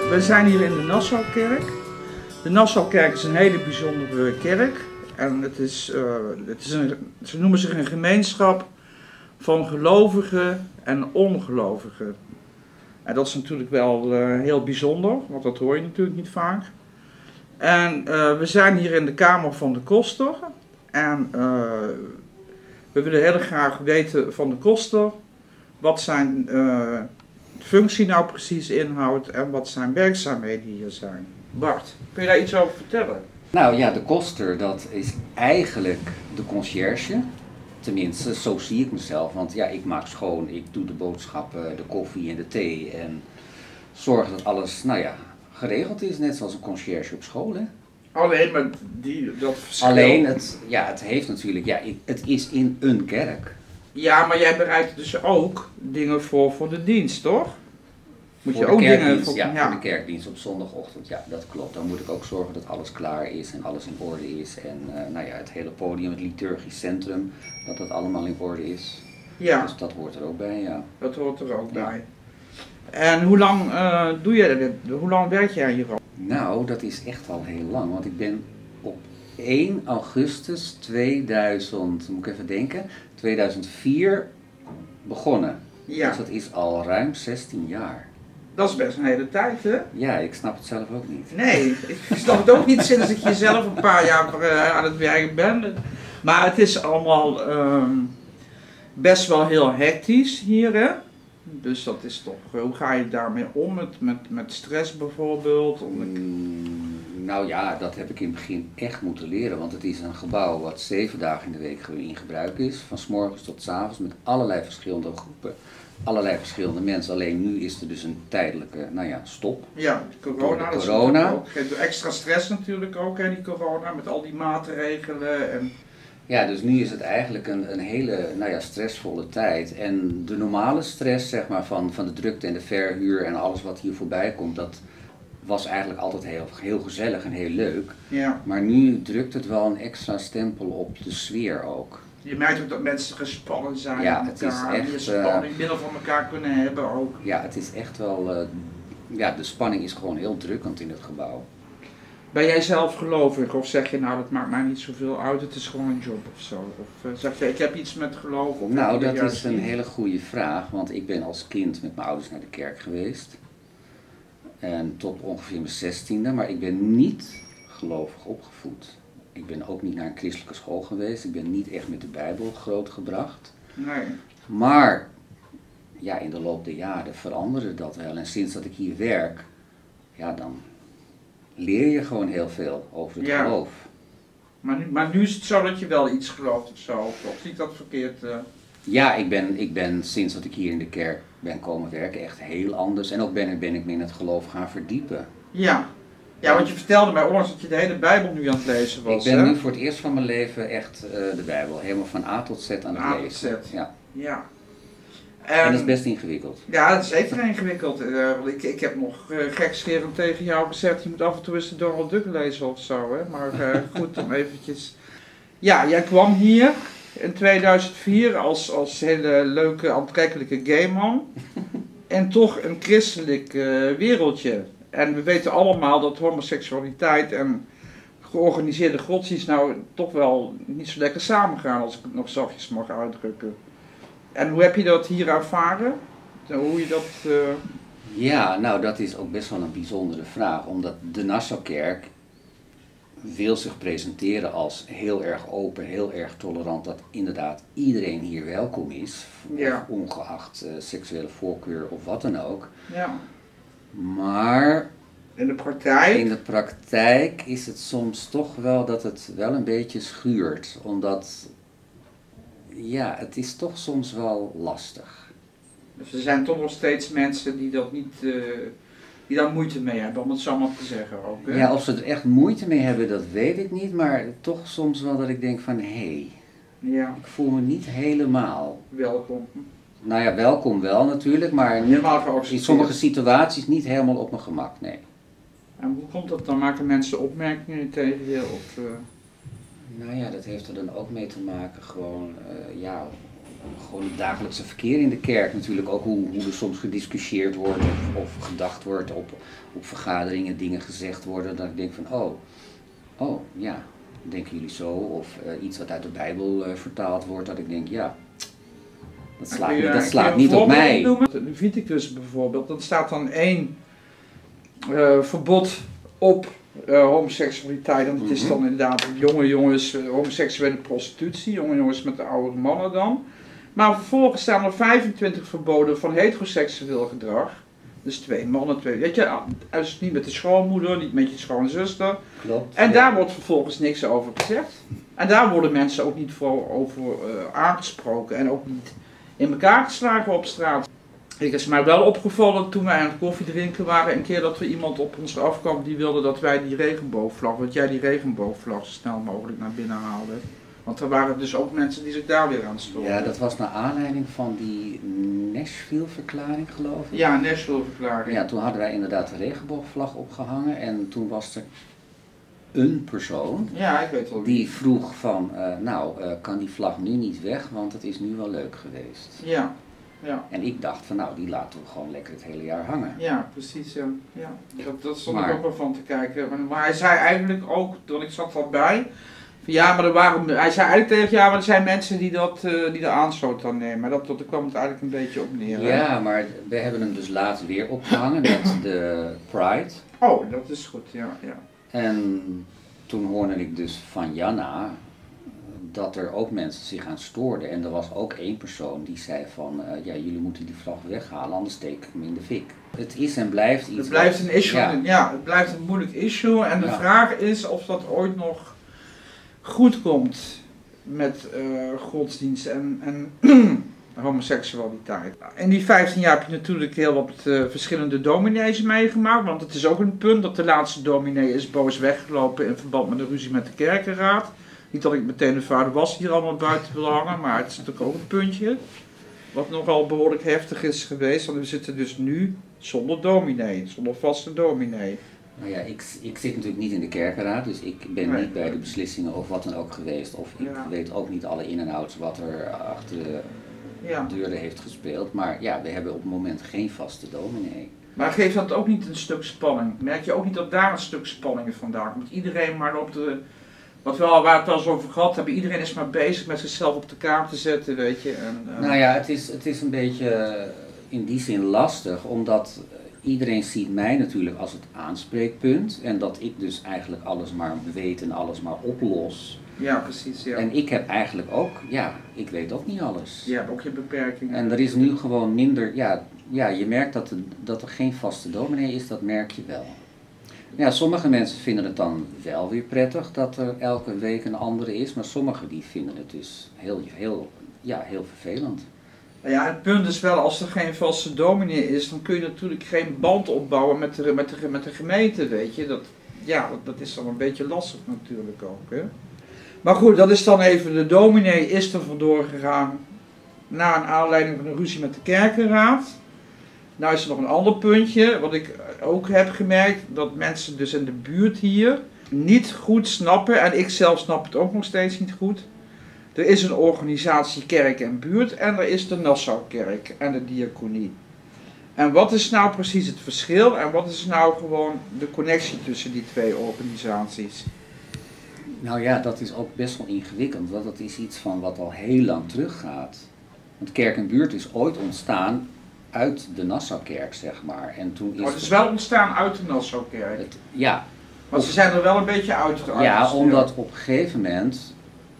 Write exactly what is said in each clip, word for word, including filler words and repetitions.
We zijn hier in de Nassaukerk. De Nassaukerk is een hele bijzondere kerk. En het is, uh, het is een, ze noemen zich een gemeenschap van gelovigen en ongelovigen. En dat is natuurlijk wel uh, heel bijzonder, want dat hoor je natuurlijk niet vaak. En uh, we zijn hier in de kamer van de koster. En uh, we willen heel graag weten van de koster wat zijn uh, functie nou precies inhoudt en wat zijn werkzaamheden hier zijn. Bart, kun je daar iets over vertellen? Nou ja, de koster, dat is eigenlijk de conciërge. Tenminste, zo zie ik mezelf, want ja, ik maak schoon, ik doe de boodschappen, de koffie en de thee en zorg dat alles, nou ja, geregeld is, net zoals een conciërge op school, hè. Alleen, maar die, dat verschil... Alleen, het, ja, het heeft natuurlijk, ja, het is in een kerk. Ja, maar jij bereidt dus ook dingen voor voor de dienst, toch? Moet voor je de ook kerkdienst, dingen voor, ja, ja, voor de kerkdienst op zondagochtend, ja, dat klopt. Dan moet ik ook zorgen dat alles klaar is en alles in orde is. En uh, nou ja, het hele podium, het liturgisch centrum, dat dat allemaal in orde is. Ja. Dus dat hoort er ook bij, ja. Dat hoort er ook Ja. bij. En hoe lang uh, doe je dit? Hoe lang werk jij hier al? Nou, dat is echt al heel lang, want ik ben op één augustus tweeduizend, moet ik even denken, tweeduizend vier begonnen. Ja. Dus dat is al ruim zestien jaar. Dat is best een hele tijd, hè? Ja, ik snap het zelf ook niet. Nee, ik snap het ook niet sinds ik hier zelf een paar jaar uh, aan het werken ben. Maar het is allemaal um, best wel heel hectisch hier, hè? Dus dat is toch, uh, hoe ga je daarmee om? Met, met, met stress bijvoorbeeld? Om ik... Mm, nou ja, dat heb ik in het begin echt moeten leren, want het is een gebouw wat zeven dagen in de week in gebruik is. Van 's morgens tot 's avonds met allerlei verschillende groepen. Allerlei verschillende mensen, alleen nu is er dus een tijdelijke, nou ja, stop. Ja, corona. Door de corona. Dat geeft extra stress natuurlijk ook, hè, die corona, met al die maatregelen. En... Ja, dus nu is het eigenlijk een, een hele, nou ja, stressvolle tijd. En de normale stress, zeg maar, van, van de drukte en de verhuur en alles wat hier voorbij komt, dat was eigenlijk altijd heel, heel gezellig en heel leuk. Ja. Maar nu drukt het wel een extra stempel op de sfeer ook. Je merkt ook dat mensen gespannen zijn Ja, met het is elkaar, echt, meer spanning uh, middel van elkaar kunnen hebben ook. Ja, het is echt wel, uh, ja, de spanning is gewoon heel drukkend in het gebouw. Ben jij zelf gelovig of zeg je nou dat maakt mij niet zoveel uit, het is gewoon een job of zo? Of uh, zeg je ik heb iets met geloof? Of nou, dat is een hele goede vraag, want ik ben als kind met mijn ouders naar de kerk geweest. En tot ongeveer mijn zestiende, maar ik ben niet gelovig opgevoed. Ik ben ook niet naar een christelijke school geweest, ik ben niet echt met de Bijbel grootgebracht. Nee. Maar ja, in de loop der jaren veranderde dat wel. En sinds dat ik hier werk, ja, dan leer je gewoon heel veel over het ja. geloof. Maar nu, maar nu is het zo dat je wel iets gelooft of zo, of, of zie ik dat verkeerd? Uh... Ja, ik ben, ik ben sinds dat ik hier in de kerk ben komen werken echt heel anders. En ook ben, ben ik me in het geloof gaan verdiepen. Ja. Ja, want je vertelde mij onlangs dat je de hele Bijbel nu aan het lezen was. Ik ben hè? nu voor het eerst van mijn leven echt uh, de Bijbel, helemaal van A tot Z aan het A lezen. tot Z. Ja. Ja. En, en dat is best ingewikkeld. Ja, dat is zeker ingewikkeld. Uh, want ik, ik heb nog uh, gekscherend tegen jou gezegd, je moet af en toe eens de Donald Duck lezen of zo. Hè? Maar uh, goed, om eventjes... Ja, jij kwam hier in tweeduizend vier als, als hele leuke, aantrekkelijke gayman. En toch een christelijk uh, wereldje. En we weten allemaal dat homoseksualiteit en georganiseerde godsdienst nou toch wel niet zo lekker samengaan, als ik het nog zachtjes mag uitdrukken. En hoe heb je dat hier ervaren? Hoe je dat... Uh... Ja, nou dat is ook best wel een bijzondere vraag, omdat de Nassaukerk wil zich presenteren als heel erg open, heel erg tolerant, dat inderdaad iedereen hier welkom is, ja. ongeacht uh, seksuele voorkeur of wat dan ook. Ja. Maar in de praktijk? In de praktijk is het soms toch wel dat het wel een beetje schuurt, omdat ja, het is toch soms wel lastig. Dus er zijn toch nog steeds mensen die dat niet, uh, die daar moeite mee hebben, om het zo maar te zeggen ook. Hè? Ja, of ze er echt moeite mee hebben, dat weet ik niet, maar toch soms wel dat ik denk van, hé, hey, ja. ik voel me niet helemaal... Welkom. Nou ja, welkom wel natuurlijk, maar niet, in sommige situaties niet helemaal op mijn gemak, nee. En hoe komt dat dan? Maken mensen opmerkingen tegen je? Of, uh... Nou ja, dat heeft er dan ook mee te maken gewoon, uh, ja, gewoon het dagelijkse verkeer in de kerk natuurlijk. Ook hoe, hoe er soms gediscussieerd wordt of, of gedacht wordt op, op vergaderingen, dingen gezegd worden. Dat ik denk van, oh, oh ja, denken jullie zo? Of uh, iets wat uit de Bijbel uh, vertaald wordt, dat ik denk, ja, dat slaat, je, niet, dat slaat niet op mij. De Leviticus bijvoorbeeld, dan staat dan één uh, verbod op uh, homoseksualiteit. En dat is dan inderdaad jonge jongens, uh, homoseksuele prostitutie, jonge jongens met de oudere mannen dan. Maar vervolgens staan er vijfentwintig verboden van heteroseksueel gedrag. Dus twee mannen, twee, weet je, dus niet met de schoonmoeder, niet met je schoonzuster. Klopt. En ja. daar wordt vervolgens niks over gezegd. En daar worden mensen ook niet voor over uh, aangesproken en ook niet in elkaar geslagen op straat. Ik is mij wel opgevallen toen wij aan het koffie drinken waren, een keer dat er iemand op ons afkwam die wilde dat wij die regenboogvlag, dat jij die regenboogvlag zo snel mogelijk naar binnen haalde. Want er waren dus ook mensen die zich daar weer aan stonden. Ja, dat was naar aanleiding van die Nashville-verklaring, geloof ik. Ja, Nashville-verklaring. Ja, toen hadden wij inderdaad de regenboogvlag opgehangen en toen was er een persoon ja, ik weet wel wie. die vroeg van, uh, nou, uh, kan die vlag nu niet weg, want het is nu wel leuk geweest. Ja, ja. En ik dacht van, nou, die laten we gewoon lekker het hele jaar hangen. Ja, precies, ja. ja. Dat, dat stond Maar- ik ook wel van te kijken. Maar, maar hij zei eigenlijk ook, toen ik zat al bij, van, ja, maar er waren, hij zei eigenlijk tegen, ja, maar er zijn mensen die, dat, uh, die de aanstoot dan nemen. Maar dat, dat, daar kwam het eigenlijk een beetje op neer. hè. Ja, maar we hebben hem dus laatst weer opgehangen met de Pride. Oh, dat is goed, ja. ja. En toen hoorde ik dus van Janna dat er ook mensen zich aan stoorden. En er was ook één persoon die zei van, uh, ja, jullie moeten die vlag weghalen, anders steek ik hem in de fik. Het is en blijft iets. Het blijft wat- een issue, Ja. ja. het blijft een moeilijk issue. En de Ja. vraag is of dat ooit nog goed komt met uh, godsdienst en, en homoseksualiteit. In die vijftien jaar heb je natuurlijk heel wat uh, verschillende dominees meegemaakt. Want het is ook een punt dat de laatste dominee is boos weggelopen in verband met de ruzie met de kerkenraad. Niet dat ik meteen de vader was hier allemaal buiten wil hangen, maar het is natuurlijk ook een puntje. Wat nogal behoorlijk heftig is geweest, want we zitten dus nu zonder dominee, zonder vaste dominee. Nou ja, ik, ik zit natuurlijk niet in de kerkenraad, dus ik ben Nee. niet bij de beslissingen of wat dan ook geweest. Of ik Ja. weet ook niet alle in- en outs wat er achter de Ja. deuren heeft gespeeld. Maar ja, we hebben op het moment geen vaste dominee. Maar geeft dat ook niet een stuk spanning? Merk je ook niet dat daar een stuk spanning vandaan komt? Iedereen maar op de... Wat we al, waar we het wel eens over gehad hebben, iedereen is maar bezig met zichzelf op de kaart te zetten, weet je. En, uh, Nou ja, het is, het is een beetje in die zin lastig, omdat iedereen ziet mij natuurlijk als het aanspreekpunt. En dat ik dus eigenlijk alles maar weet en alles maar oplos. ja, precies, ja. En ik heb eigenlijk ook, ja, ik weet ook niet alles. Je hebt ook je beperkingen. En er is nu gewoon minder, ja, ja je merkt dat, er- dat er geen vaste dominee is, dat merk je wel. Ja, sommige mensen vinden het dan wel weer prettig dat er elke week een andere is, maar sommigen die vinden het dus heel, heel, ja, heel vervelend. Nou ja, het punt is wel, als er geen vaste dominee is, dan kun je natuurlijk geen band opbouwen met de, met de, met de gemeente, weet je. Dat, ja, dat, dat is dan een beetje lastig natuurlijk ook, hè. Maar goed, dat is dan even, de dominee is er vandoor gegaan na een aanleiding van een ruzie met de kerkenraad. Nou is er nog een ander puntje, wat ik ook heb gemerkt, dat mensen dus in de buurt hier niet goed snappen, en ik zelf snap het ook nog steeds niet goed. Er is een organisatie Kerk en Buurt en er is de Nassaukerk en de Diaconie. En wat is nou precies het verschil en wat is nou gewoon de connectie tussen die twee organisaties? Nou ja, dat is ook best wel ingewikkeld, want dat is iets van wat al heel lang teruggaat. Want Kerk en Buurt is ooit ontstaan uit de Nassaukerk, zeg maar. En toen is Maar het is wel ontstaan uit de Nassaukerk. het, ja, Want ze zijn er wel een beetje uit. uit ja, gestuurd. omdat op een gegeven moment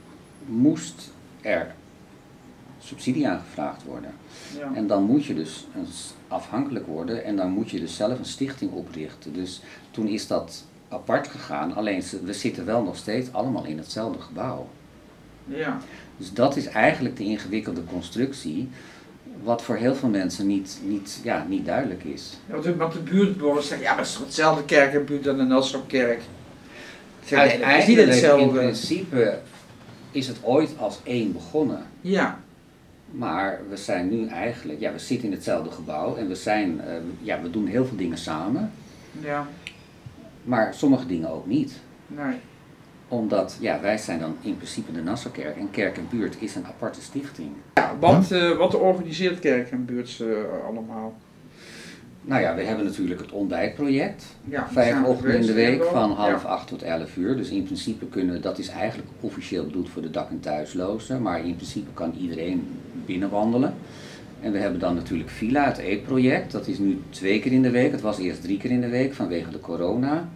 moest er subsidie aangevraagd worden. Ja. En dan moet je dus eens afhankelijk worden en dan moet je dus zelf een stichting oprichten. Dus toen is dat apart gegaan, alleen ze- we zitten wel nog steeds allemaal in hetzelfde gebouw. Ja. Dus dat is eigenlijk de ingewikkelde constructie, wat voor heel veel mensen niet, niet, ja, niet duidelijk is. Ja, want de, want de buurtbewoners zeggen, ja, maar het is toch hetzelfde Kerk en Buurt en de Nassaukerk. Ik zeg, nee, dat is niet Uiteindelijk, in hetzelfde. principe, is het ooit als één begonnen. Ja. Maar we zijn nu eigenlijk, ja, we zitten in hetzelfde gebouw en we zijn, eh, ja, we doen heel veel dingen samen, Ja. maar sommige dingen ook niet. Nee. Omdat, ja, wij zijn dan in principe de Nassaukerk en Kerk en Buurt is een aparte stichting. Ja, wat, uh, wat organiseert Kerk en Buurt uh, allemaal? Nou ja, we hebben natuurlijk het ontbijtproject. Ja, Vijf ochtenden in de week van half ja. acht tot elf uur. Dus in principe kunnen, dat is eigenlijk officieel bedoeld voor de dak- en thuislozen. Maar in principe kan iedereen binnenwandelen. En we hebben dan natuurlijk Villa, het eetproject. Dat is nu twee keer in de week. Het was eerst drie keer in de week vanwege de corona.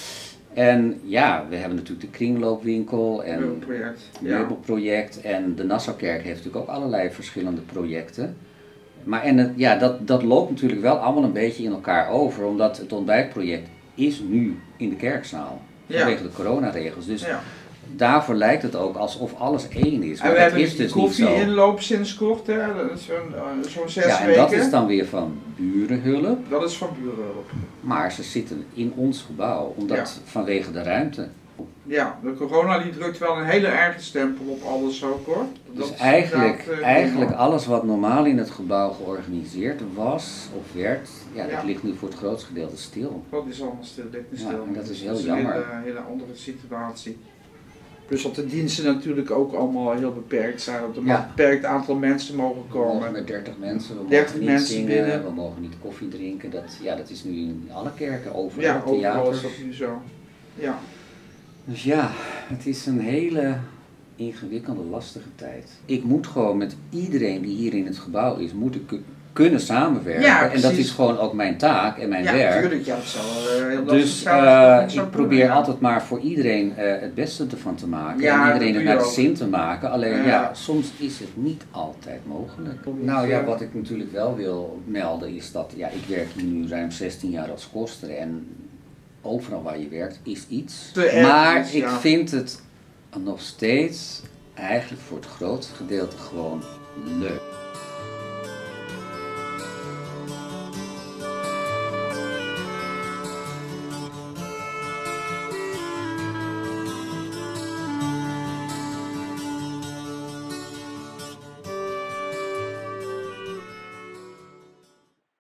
En ja, we hebben natuurlijk de kringloopwinkel en meubelproject. het meubelproject. En de Nassaukerk heeft natuurlijk ook allerlei verschillende projecten. Maar en het, ja, dat, dat loopt natuurlijk wel allemaal een beetje in elkaar over, omdat het ontbijtproject is nu in de kerkzaal. Vanwege ja. de coronaregels. Dus ja. daarvoor lijkt het ook alsof alles één is. Maar en we dat hebben is dus koffie-inloop sinds kort, hè? Dat is zo'n uh, zo zes ja, en weken. dat is dan weer van burenhulp. Dat is van burenhulp. Maar ze zitten in ons gebouw, omdat ja. vanwege de ruimte. Ja, de corona die drukt wel een hele erge stempel op alles ook hoor. Dat dus eigenlijk, uh, eigenlijk alles wat normaal in het gebouw georganiseerd was of werd, ja, ja. dat ligt nu voor het grootste gedeelte stil. Dat is allemaal stil, ligt nu stil. Ja, en dat is heel dat is jammer. een hele, hele andere situatie. Plus dat de diensten natuurlijk ook allemaal heel beperkt zijn. Dat er maar een beperkt aantal mensen mogen komen. We mogen met dertig mensen, we dertig mogen niet mensen zingen, binnen. we mogen niet koffie drinken. Dat, ja, dat is nu in alle kerken, overal, ja, overal theaters. is dat nu zo. Ja. Dus ja, het is een hele ingewikkelde, lastige tijd. Ik moet gewoon met iedereen die hier in het gebouw is, moet ik kunnen samenwerken. Ja, en dat is gewoon ook mijn taak en mijn ja, werk. Tuurlijk, ja, dat zal, uh, heel dus uh, ik probeer ja. altijd maar voor iedereen uh, het beste ervan te maken. Ja, en iedereen het naar de zin te maken. Alleen ja. ja, soms is het niet altijd mogelijk. Nou ja, wat ik natuurlijk wel wil melden is dat, ja, ik werk hier nu ruim zestien jaar als koster en overal waar je werkt is iets. Maar is, ja. ik vind het nog steeds eigenlijk voor het grootste gedeelte gewoon leuk.